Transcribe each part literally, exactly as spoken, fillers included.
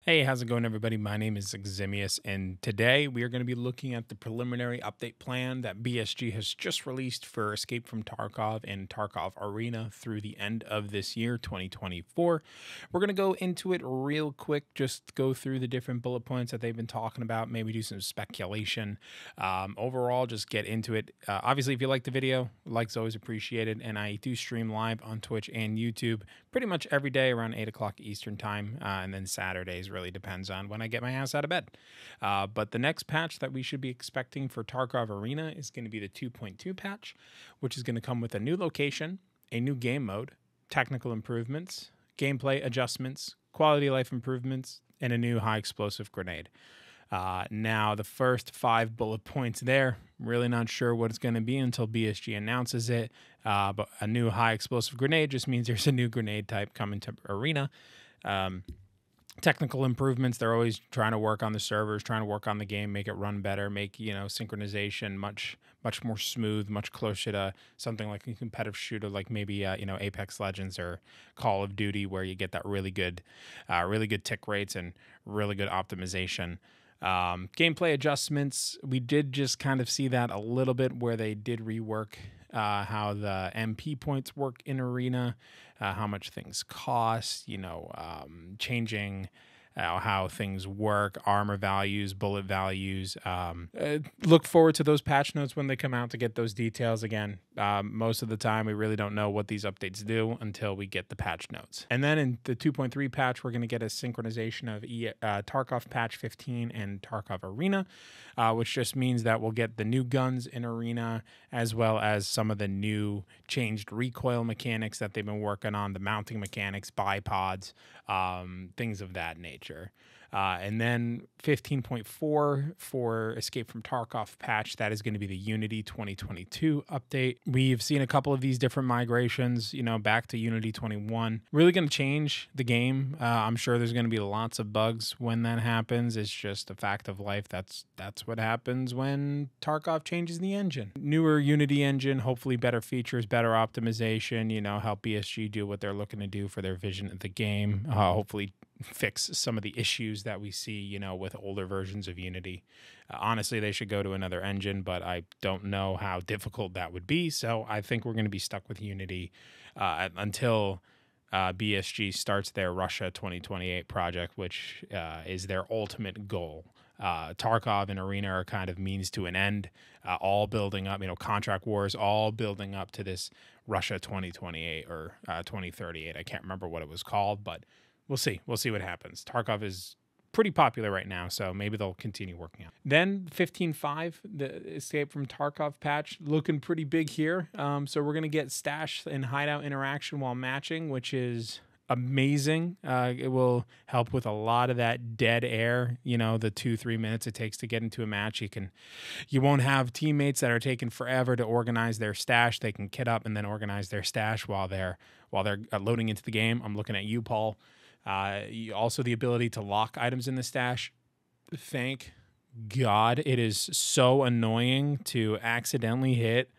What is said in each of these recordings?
Hey, how's it going, everybody? My name is EFT, and today we are going to be looking at the preliminary update plan that B S G has just released for Escape from Tarkov and Tarkov Arena through the end of this year, twenty twenty-four. We're going to go into it real quick, just go through the different bullet points that they've been talking about, maybe do some speculation. Um, overall, just get into it. Uh, obviously, if you like the video, likes always appreciated, and I do stream live on Twitch and YouTube pretty much every day around eight o'clock Eastern time, uh, and then Saturdays really depends on when I get my ass out of bed. Uh, but the next patch that we should be expecting for Tarkov Arena is going to be the two point two patch, which is going to come with a new location, a new game mode, technical improvements, gameplay adjustments, quality of life improvements, and a new high explosive grenade. Uh, now, the first five bullet points there, really not sure what it's going to be until B S G announces it. Uh, but a new high explosive grenade just means there's a new grenade type coming to Arena. Um, technical improvements, they're always trying to work on the servers, trying to work on the game, make it run better, make, you know, synchronization much much more smooth, much closer to something like a competitive shooter like maybe uh, you know, Apex Legends or Call of Duty, where you get that really good uh, really good tick rates and really good optimization. Um, gameplay adjustments, we did just kind of see that a little bit where they did rework uh, how the M P points work in Arena, uh, how much things cost, you know, um, changing uh, how things work, armor values, bullet values. Um, uh, look forward to those patch notes when they come out to get those details. Again, um, most of the time we really don't know what these updates do until we get the patch notes. And then in the two point three patch, we're going to get a synchronization of e, uh, Tarkov patch fifteen and Tarkov Arena, uh, which just means that we'll get the new guns in Arena, as well as some of the new changed recoil mechanics that they've been working on, the mounting mechanics, bipods, um, things of that nature. Uh, and then fifteen point four for Escape from Tarkov patch, that is going to be the Unity twenty twenty-two update. We've seen a couple of these different migrations, you know, back to Unity twenty-one. Really going to change the game. Uh, I'm sure there's going to be lots of bugs when that happens. It's just a fact of life. That's that's what happens when Tarkov changes the engine. Newer Unity engine, hopefully better features, better optimization, you know, help B S G do what they're looking to do for their vision of the game. Uh, hopefully fix some of the issues that we see, you know, with older versions of Unity. Uh, honestly, they should go to another engine, but I don't know how difficult that would be. So I think we're going to be stuck with Unity uh, until uh, B S G starts their Russia twenty twenty-eight project, which uh, is their ultimate goal. Uh, Tarkov and Arena are kind of means to an end, uh, all building up, you know, contract wars, all building up to this Russia twenty twenty-eight or uh, twenty thirty-eight. I can't remember what it was called, but we'll see. We'll see what happens. Tarkov is pretty popular right now, so maybe they'll continue working out. Then fifteen point five, the Escape from Tarkov patch, looking pretty big here. Um, so we're going to get stash and hideout interaction while matching, which is amazing. Uh, it will help with a lot of that dead air, you know, the two, three minutes it takes to get into a match. You can, you won't have teammates that are taking forever to organize their stash. They can kit up and then organize their stash while they're, while they're loading into the game. I'm looking at you, Paul. Uh, also the ability to lock items in the stash. Thank God. It is so annoying to accidentally hit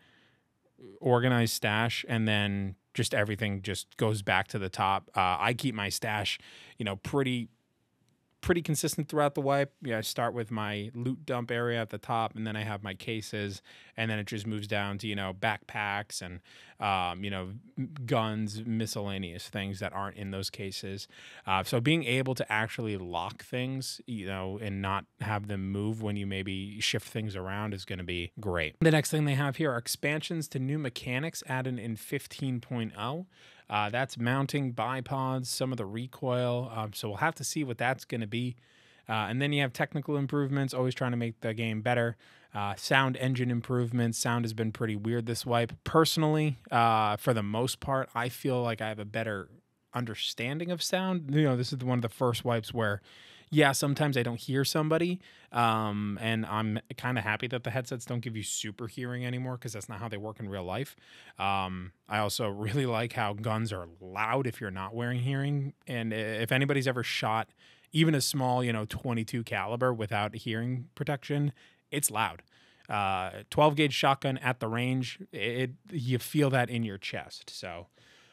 organized stash and then just everything just goes back to the top. Uh, I keep my stash, you know, pretty pretty consistent throughout the wipe. Yeah, I start with my loot dump area at the top, and then I have my cases, and then it just moves down to, you know, backpacks and, um, you know, guns, miscellaneous things that aren't in those cases. Uh, so being able to actually lock things, you know, and not have them move when you maybe shift things around is going to be great. The next thing they have here are expansions to new mechanics added in fifteen point oh. Uh, that's mounting bipods, some of the recoil. Um, so we'll have to see what that's going to be. Uh, and then you have technical improvements, always trying to make the game better. Uh, sound engine improvements. Sound has been pretty weird this wipe. Personally, uh, for the most part, I feel like I have a better understanding of sound. You know, this is one of the first wipes where, yeah, sometimes I don't hear somebody, um, and I'm kind of happy that the headsets don't give you super hearing anymore, because that's not how they work in real life. Um, I also really like how guns are loud if you're not wearing hearing, and if anybody's ever shot even a small, you know, twenty-two caliber without hearing protection, it's loud. Uh, twelve gauge shotgun at the range, it, you feel that in your chest. So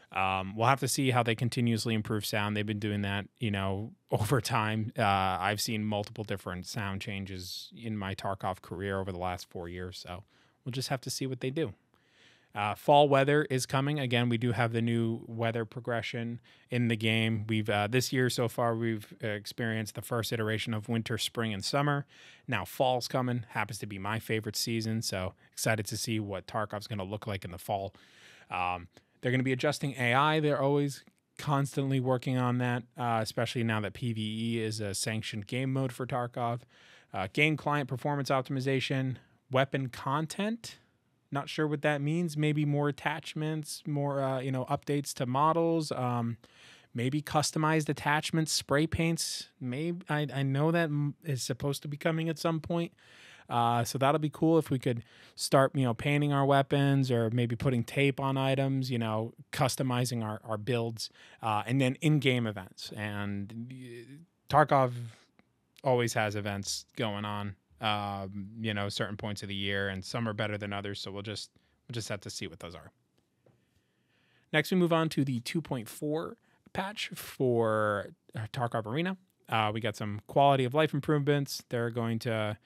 Um, we'll have to see how they continuously improve sound. They've been doing that, you know, over time. Uh, I've seen multiple different sound changes in my Tarkov career over the last four years. So we'll just have to see what they do. Uh, fall weather is coming. Again, we do have the new weather progression in the game. We've uh, this year so far, we've uh, experienced the first iteration of winter, spring, and summer. Now fall's coming. Happens to be my favorite season. So excited to see what Tarkov's going to look like in the fall. Um, they're going to be adjusting A I. They're always constantly working on that, uh, especially now that P V E is a sanctioned game mode for Tarkov. Uh, game client performance optimization, weapon content. Not sure what that means. Maybe more attachments, more uh, you know, updates to models. Um, maybe customized attachments, spray paints. Maybe I, I know that is supposed to be coming at some point. Uh, so that'll be cool if we could start, you know, painting our weapons or maybe putting tape on items, you know, customizing our, our builds, uh, and then in-game events. And Tarkov always has events going on, um, you know, certain points of the year, and some are better than others. So we'll just, we'll just have to see what those are. Next, we move on to the two point four patch for Tarkov Arena. Uh, we got some quality of life improvements. They're going to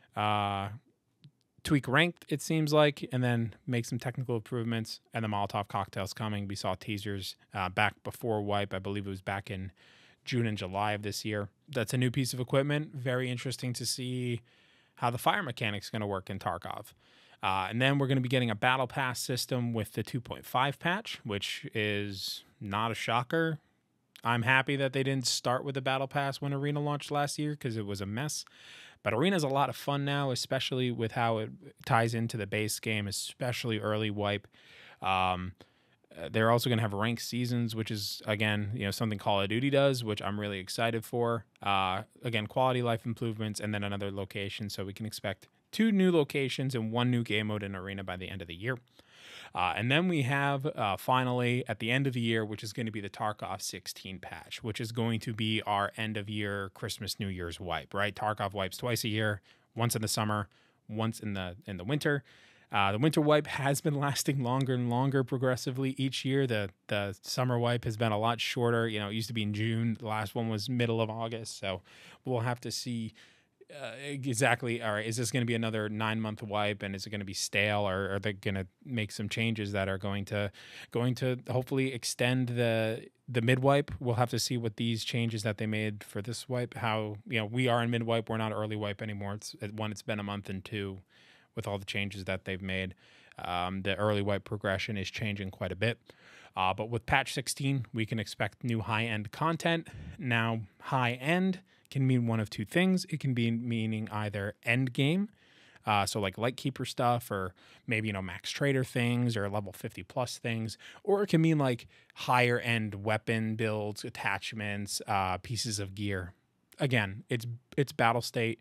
Uh, tweak ranked, it seems like, and then make some technical improvements. And the Molotov cocktail's coming. We saw teasers uh, back before wipe. I believe it was back in June and July of this year. That's a new piece of equipment. Very interesting to see how the fire mechanic's going to work in Tarkov. Uh, and then we're going to be getting a battle pass system with the two point five patch, which is not a shocker. I'm happy that they didn't start with the battle pass when Arena launched last year because it was a mess. But Arena's a lot of fun now, especially with how it ties into the base game, especially early wipe. Um, they're also going to have ranked seasons, which is, again, you know, something Call of Duty does, which I'm really excited for. Uh, again, quality life improvements, and then another location. So we can expect two new locations and one new game mode in Arena by the end of the year. Uh, and then we have, uh, finally, at the end of the year, which is going to be the Tarkov sixteen patch, which is going to be our end-of-year Christmas, New Year's wipe, right? Tarkov wipes twice a year, once in the summer, once in the in the winter. Uh, the winter wipe has been lasting longer and longer progressively each year. The the summer wipe has been a lot shorter. You know, it used to be in June. The last one was middle of August. So we'll have to see Uh, exactly. All right. Is this going to be another nine month wipe, and is it going to be stale, or are they going to make some changes that are going to going to hopefully extend the the mid wipe? We'll have to see what these changes that they made for this wipe. How, you know, we are in mid wipe. We're not early wipe anymore. It's one. It's been a month, and two, with all the changes that they've made, um, the early wipe progression is changing quite a bit. Uh, but with patch sixteen, we can expect new high end content. Now, high end can mean one of two things. It can be meaning either end game, uh, so like Lightkeeper stuff, or maybe, you know, max trader things or level fifty plus things, or it can mean like higher end weapon builds, attachments, uh, pieces of gear. Again, it's it's battle state.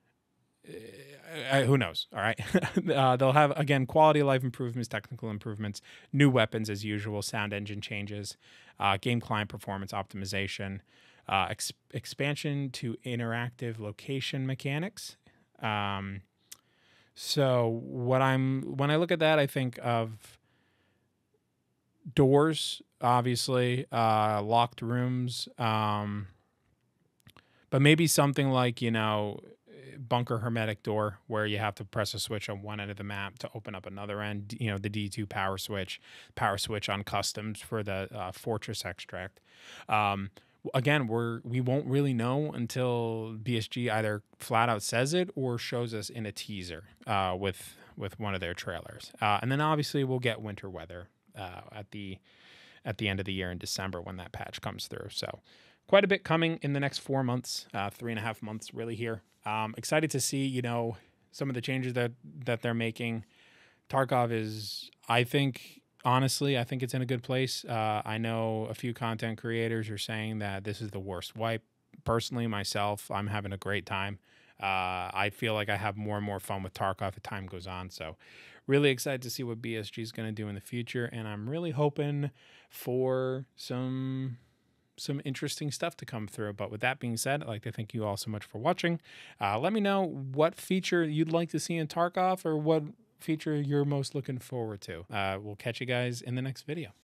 Uh, who knows? All right. uh, they'll have, again, quality of life improvements, technical improvements, new weapons as usual, sound engine changes, uh, game client performance optimization, uh, ex- expansion to interactive location mechanics. Um, so what I'm when I look at that, I think of doors, obviously, uh, locked rooms, um, but maybe something like, you know, bunker hermetic door, where you have to press a switch on one end of the map to open up another end. You know, the D two power switch, power switch on customs for the uh, fortress extract. Um, again, we're we won't really know until B S G either flat out says it or shows us in a teaser uh, with with one of their trailers. Uh, and then obviously we'll get winter weather uh, at the at the end of the year in December when that patch comes through. So quite a bit coming in the next four months, uh, three and a half months really here. Um, excited to see, you know, some of the changes that, that they're making. Tarkov is, I think, honestly, I think it's in a good place. Uh, I know a few content creators are saying that this is the worst wipe. Personally, myself, I'm having a great time. Uh, I feel like I have more and more fun with Tarkov as time goes on. So really excited to see what B S G is going to do in the future. And I'm really hoping for some... some interesting stuff to come through. But with that being said, I'd like to thank you all so much for watching. Uh, let me know what feature you'd like to see in Tarkov, or what feature you're most looking forward to. Uh, we'll catch you guys in the next video.